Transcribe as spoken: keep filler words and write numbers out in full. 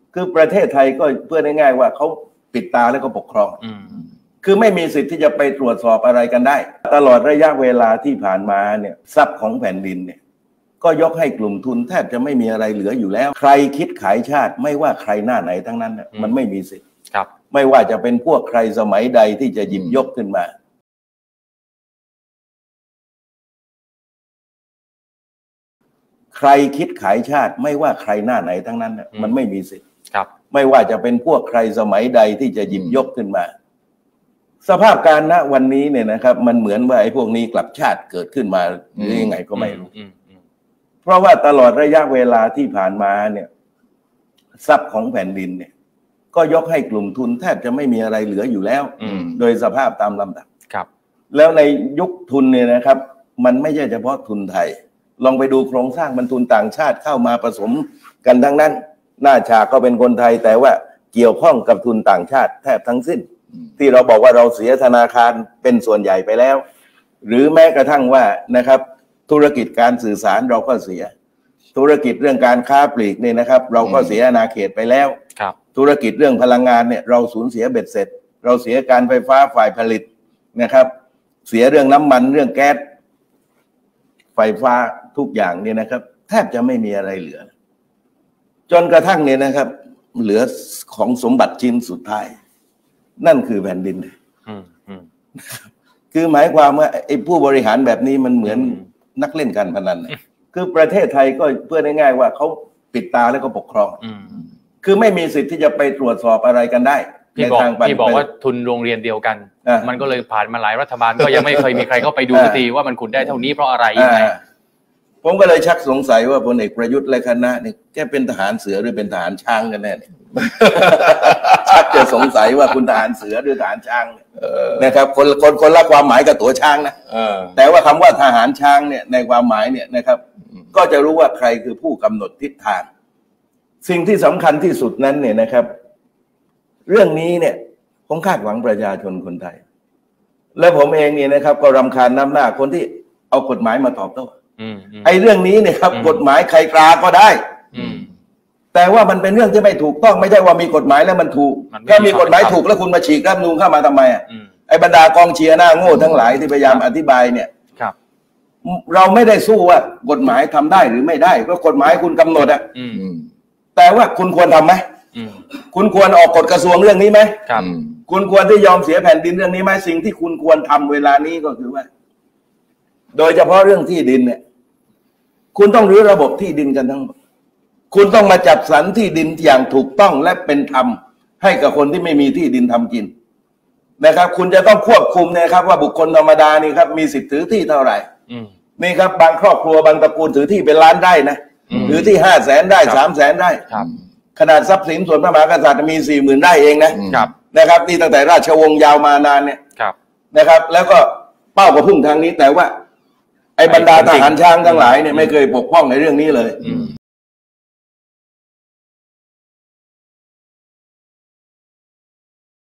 คือประเทศไทยก็เพื่อง่ายๆว่าเขาปิดตาแล้วก็ปกครองคือไม่มีสิทธิ์ที่จะไปตรวจสอบอะไรกันได้ตลอดระยะเวลาที่ผ่านมาเนี่ยทรัพย์ของแผ่นดินเนี่ยก็ยกให้กลุ่มทุนแทบจะไม่มีอะไรเหลืออยู่แล้วใครคิดขายชาติไม่ว่าใครหน้าไหนทั้งนั้นมันไม่มีสิทธิ์ไม่ว่าจะเป็นพวกใครสมัยใดที่จะหยิบยกขึ้นมาใครคิดขายชาติไม่ว่าใครหน้าไหนทั้งนั้นมันไม่มีสิทธิ์ไม่ว่าจะเป็นพวกใครสมัยใดที่จะหยิบยกขึ้นมาสภาพการณวันนี้เนี่ยนะครับมันเหมือนว่าไอ้พวกนี้กลับชาติเกิดขึ้นมาหรือยังไงก็ไม่รู้เพราะว่าตลอดระยะเวลาที่ผ่านมาเนี่ยทรัพย์ของแผ่นดินเนี่ยก็ยกให้กลุ่มทุนแทบจะไม่มีอะไรเหลืออยู่แล้วโดยสภาพตามลำดับครับแล้วในยุคทุนเนี่ยนะครับมันไม่ใช่เฉพาะทุนไทยลองไปดูโครงสร้างมันทุนต่างชาติเข้ามาผสมกันทั้งนั้นหน้าฉากก็เป็นคนไทยแต่ว่าเกี่ยวข้องกับทุนต่างชาติแทบทั้งสิ้นที่เราบอกว่าเราเสียธนาคารเป็นส่วนใหญ่ไปแล้วหรือแม้กระทั่งว่านะครับธุรกิจการสื่อสารเราก็เสียธุรกิจเรื่องการค้าปลีกเนี่ยนะครับเราก็เสียอาณาเขตไปแล้วธุรกิจเรื่องพลังงานเนี่ยเราสูญเสียเบ็ดเสร็จเราเสียการไฟฟ้าฝ่ายผลิตนะครับเสียเรื่องน้ำมันเรื่องแก๊สไฟฟ้าทุกอย่างเนี่ยนะครับแทบจะไม่มีอะไรเหลือจนกระทั่งเนี่ยนะครับเหลือของสมบัติชิ้นสุดท้ายนั่นคือแผ่นดินคือหมายความว่าไอ้ผู้บริหารแบบนี้มันเหมือนนักเล่นการพนันคือประเทศไทยก็เพื่อง่ายๆว่าเขาปิดตาแล้วก็ปกครองคือไม่มีสิทธิ์ที่จะไปตรวจสอบอะไรกันได้พี่บอกพี่บอกว่าทุนโรงเรียนเดียวกันมันก็เลยผ่านมาหลายรัฐบาลก็ยังไม่เคยมีใครเข้าไปดูสักทีว่ามันขุดได้เท่านี้เพราะอะไรยังไงผมก็เลยชักสงสัยว่าพลเอกประยุทธ์และคณะนี่แกเป็นทหารเสือหรือเป็นทหารช้างกันแน่ชักจะสงสัยว่าคุณทหารเสือหรือทหารช้างนะครับคนคนคนละความหมายกับตัวช้างนะแต่ว่าคำว่าทหารช้างเนี่ยในความหมายเนี่ยนะครับก็จะรู้ว่าใครคือผู้กำหนดทิศทางสิ่งที่สำคัญที่สุดนั้นเนี่ยนะครับเรื่องนี้เนี่ยผมคาดหวังประชาชนคนไทยและผมเองเนี่ยนะครับก็รำคาญน้ำหน้าคนที่เอากฎหมายมาตอบโต้ไอ้เรื่องนี้เนี่ยครับกฎหมายใครกลาก็ได้แต่ว่ามันเป็นเรื่องที่ไม่ถูกต้องไม่ใช่ว่ามีกฎหมายแล้วมันถูกถ้ามีกฎหมายถูกแล้วคุณมาฉีกรัฐธรรมนูญเข้ามาทำไมอ่ะไอ้บรรดากองเชียร์หน้าโง่ทั้งหลายที่พยายามอธิบายเนี่ยเราไม่ได้สู้ว่ากฎหมายทำได้หรือไม่ได้เพราะกฎหมายคุณกำหนดอ่ะแต่ว่าคุณควรทำไหมคุณควรออกกฎกระทรวงเรื่องนี้ไหมคุณควรที่ยอมเสียแผ่นดินเรื่องนี้ไหมสิ่งที่คุณควรทำเวลานี้ก็คือว่าโดยเฉพาะเรื่องที่ดินเนี่ยคุณต้องรื้อระบบที่ดินกันทั้งหมดคุณต้องมาจัดสรรที่ดินอย่างถูกต้องและเป็นธรรมให้กับคนที่ไม่มีที่ดินทำกินนะครับคุณจะต้องควบคุมนะครับว่าบุคคลธรรมดานี่ครับมีสิทธิ์ถือที่เท่าไหร่นี่ครับบางครอบครัวบางตระกูลถือที่เป็นล้านได้นะถือที่ห้าแสนได้สามแสนได้ขนาดทรัพย์สินส่วนพระมหากษัตริย์มีสี่หมื่นได้เองนะนะครับนี่ตั้งแต่ราชวงศ์ยาวมานานเนี่ยนะครับแล้วก็เป้าก็พุ่งทางนี้แต่ว่าไอ้บรรดาทหารช้างทั้งหลายเนี่ยไม่เคยปกป้องในเรื่องนี้เลย